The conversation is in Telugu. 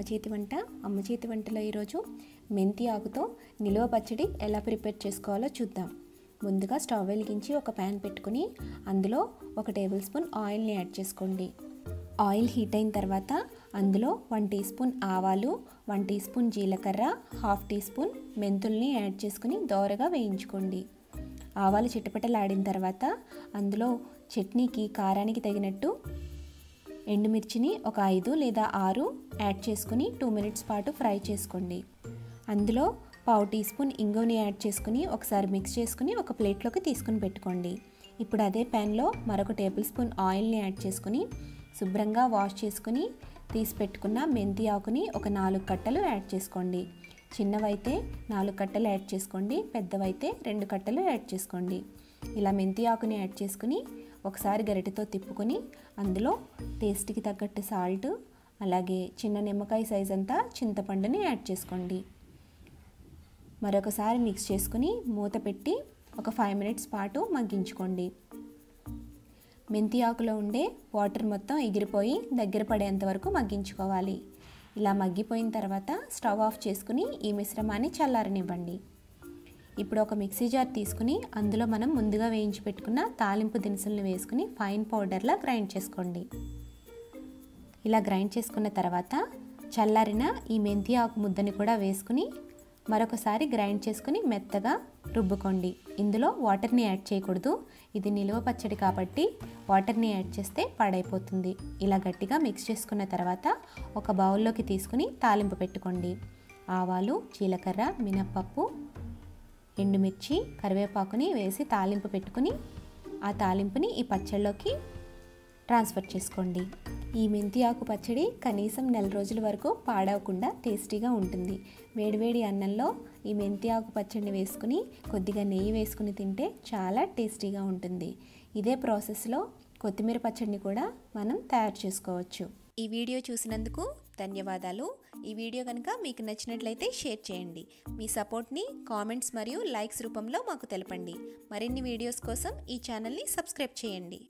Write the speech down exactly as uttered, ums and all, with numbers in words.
చేతి వంట. అమ్మ చేతి వంటలో ఈరోజు మెంతి ఆకుతో నిలువ పచ్చడి ఎలా ప్రిపేర్ చేసుకోవాలో చూద్దాం. ముందుగా స్టవ్ వెలిగించి ఒక ప్యాన్ పెట్టుకుని అందులో ఒక టేబుల్ స్పూన్ ఆయిల్ని యాడ్ చేసుకోండి. ఆయిల్ హీట్ అయిన తర్వాత అందులో వన్ టీ స్పూన్ ఆవాలు, వన్ టీ స్పూన్ జీలకర్ర, హాఫ్ టీ స్పూన్ మెంతుల్ని యాడ్ చేసుకుని దోరగా వేయించుకోండి. ఆవాలు చిటపటలాడిన తర్వాత అందులో చట్నీకి కారానికి తగినట్టు ఎండుమిర్చిని ఒక ఐదు లేదా ఆరు యాడ్ చేసుకుని టూ మినిట్స్ పాటు ఫ్రై చేసుకోండి. అందులో పావు టీ స్పూన్ ఇంగువని యాడ్ చేసుకుని ఒకసారి మిక్స్ చేసుకుని ఒక ప్లేట్లోకి తీసుకుని పెట్టుకోండి. ఇప్పుడు అదే ప్యాన్లో మరొక టేబుల్ స్పూన్ ఆయిల్ని యాడ్ చేసుకుని శుభ్రంగా వాష్ చేసుకుని తీసి పెట్టుకున్న మెంతి ఆకుని ఒక నాలుగు కట్టలు యాడ్ చేసుకోండి. చిన్నవైతే నాలుగు కట్టలు యాడ్ చేసుకోండి, పెద్దవైతే రెండు కట్టలు యాడ్ చేసుకోండి. ఇలా మెంతి ఆకుని యాడ్ చేసుకుని ఒకసారి గరిటెతో తిప్పుకొని అందులో టేస్ట్కి తగ్గట్టు సాల్ట్, అలాగే చిన్న నిమ్మకాయ సైజ్ అంతా చింతపండుని యాడ్ చేసుకోండి. మరొకసారి మిక్స్ చేసుకుని మూత పెట్టి ఒక ఫైవ్ మినిట్స్ పాటు మగ్గించుకోండి. మెంతి ఆకులో ఉండే వాటర్ మొత్తం ఎగిరిపోయి దగ్గర పడేంత వరకు మగ్గించుకోవాలి. ఇలా మగ్గిపోయిన తర్వాత స్టవ్ ఆఫ్ చేసుకుని ఈ మిశ్రమాన్ని చల్లారనివ్వండి. ఇప్పుడు ఒక మిక్సీ జార్ తీసుకుని అందులో మనం ముందుగా వేయించి పెట్టుకున్న తాలింపు దినుసులను వేసుకుని ఫైన్ పౌడర్లా గ్రైండ్ చేసుకోండి. ఇలా గ్రైండ్ చేసుకున్న తర్వాత చల్లారిన ఈ మెంతి ఆకు ముద్దని కూడా వేసుకుని మరొకసారి గ్రైండ్ చేసుకుని మెత్తగా రుబ్బుకోండి. ఇందులో వాటర్ని యాడ్ చేయకూడదు, ఇది నిలువ పచ్చడి కాబట్టి వాటర్ని యాడ్ చేస్తే పాడైపోతుంది. ఇలా గట్టిగా మిక్స్ చేసుకున్న తర్వాత ఒక బౌల్లోకి తీసుకుని తాలింపు పెట్టుకోండి. ఆవాలు, జీలకర్ర, మినప్పప్పు, ఎండుమిర్చి, కరివేపాకుని వేసి తాలింపు పెట్టుకుని ఆ తాలింపుని ఈ పచ్చళ్ళలోకి ట్రాన్స్ఫర్ చేసుకోండి. ఈ మెంతి ఆకు పచ్చడి కనీసం నెల రోజుల వరకు పాడవకుండా టేస్టీగా ఉంటుంది. వేడివేడి అన్నంలో ఈ మెంతి ఆకు పచ్చడిని వేసుకుని కొద్దిగా నెయ్యి వేసుకుని తింటే చాలా టేస్టీగా ఉంటుంది. ఇదే ప్రాసెస్లో కొత్తిమీర పచ్చడిని కూడా మనం తయారు చేసుకోవచ్చు. ఈ వీడియో చూసినందుకు ధన్యవాదాలు. ఈ వీడియో కనుక మీకు నచ్చినట్లయితే షేర్ చేయండి. మీ సపోర్ట్ని కామెంట్స్ మరియు లైక్స్ రూపంలో మాకు తెలపండి. మరిన్ని వీడియోస్ కోసం ఈ ఛానల్ని సబ్స్క్రైబ్ చేయండి.